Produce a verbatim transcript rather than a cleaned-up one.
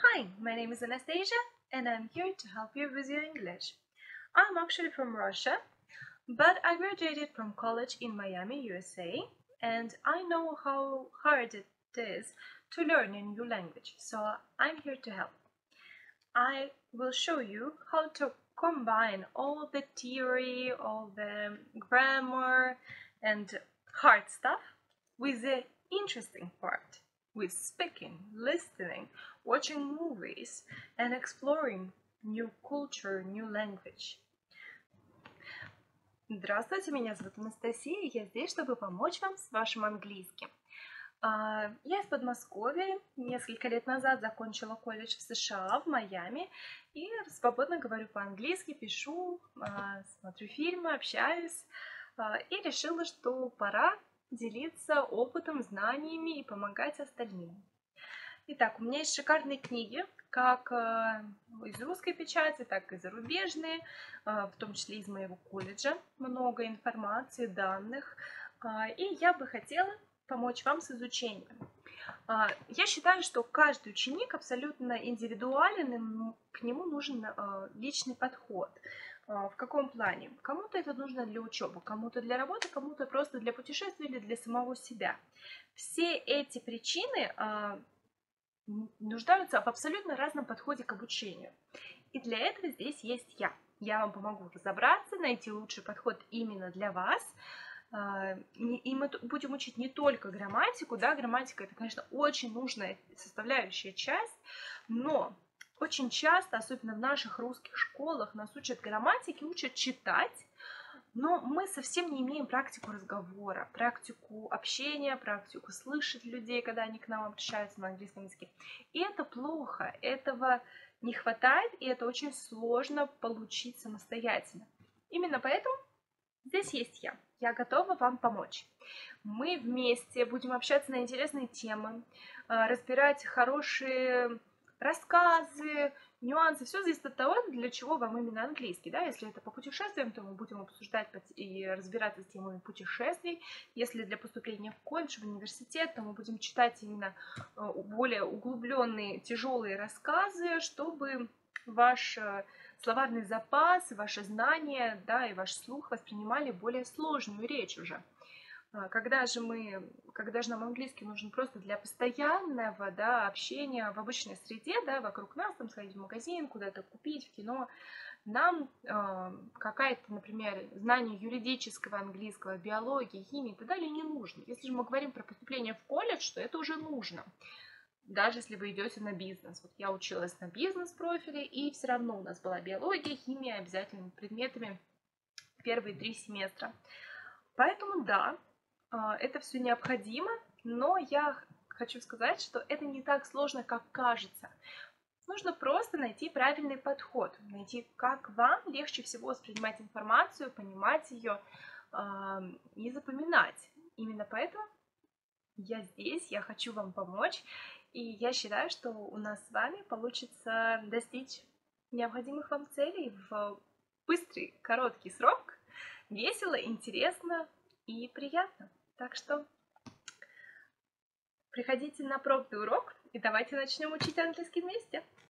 Hi, my name is Anastasia and I'm here to help you with your English. I'm actually from Russia, but I graduated from college in Miami, U S A, and I know how hard it is to learn a new language, so I'm here to help. I will show you how to combine all the theory, all the grammar and hard stuff with the interesting part, with speaking, listening, watching movies and exploring new culture, new language. Здравствуйте, меня зовут Анастасия, я здесь, чтобы помочь вам с вашим английским. Я из Подмосковья, несколько лет назад закончила колледж в США, в Майами, и свободно говорю по-английски, пишу, смотрю фильмы, общаюсь, и решила, что пора делиться опытом, знаниями и помогать остальным. Итак, у меня есть шикарные книги, как из русской печати, так и зарубежные, в том числе из моего колледжа, много информации, данных, и я бы хотела помочь вам с изучением. Я считаю, что каждый ученик абсолютно индивидуален, и к нему нужен личный подход. В каком плане? Кому-то это нужно для учебы, кому-то для работы, кому-то просто для путешествий или для самого себя. Все эти причины нуждаются в абсолютно разном подходе к обучению. И для этого здесь есть я. Я вам помогу разобраться, найти лучший подход именно для вас. И мы будем учить не только грамматику, да, грамматика это, конечно, очень нужная составляющая часть, но очень часто, особенно в наших русских школах, нас учат грамматике, учат читать, но мы совсем не имеем практику разговора, практику общения, практику слышать людей, когда они к нам обращаются на английском языке. И это плохо, этого не хватает, и это очень сложно получить самостоятельно. Именно поэтому здесь есть я. Я готова вам помочь. Мы вместе будем общаться на интересные темы, разбирать хорошие рассказы, нюансы. Все зависит от того, для чего вам именно английский. Да? Если это по путешествиям, то мы будем обсуждать и разбираться с темами путешествий. Если для поступления в колледж, в университет, то мы будем читать именно более углубленные, тяжелые рассказы, чтобы ваш словарный запас, ваши знания, да, и ваш слух воспринимали более сложную речь уже. Когда же, мы, когда же нам английский нужен просто для постоянного, да, общения в обычной среде, да, вокруг нас, там, сходить в магазин, куда-то купить, в кино, нам э, какая-то, например, знание юридического английского, биологии, химии и так далее не нужно. Если же мы говорим про поступление в колледж, то это уже нужно. Даже если вы идете на бизнес. Вот я училась на бизнес-профиле, и все равно у нас была биология, химия обязательными предметами первые три семестра. Поэтому да, это все необходимо, но я хочу сказать, что это не так сложно, как кажется. Нужно просто найти правильный подход, найти, как вам легче всего воспринимать информацию, понимать ее и запоминать. Именно поэтому я здесь, я хочу вам помочь, и я считаю, что у нас с вами получится достичь необходимых вам целей в быстрый, короткий срок, весело, интересно и приятно. Так что приходите на пробный урок, и давайте начнем учить английский вместе.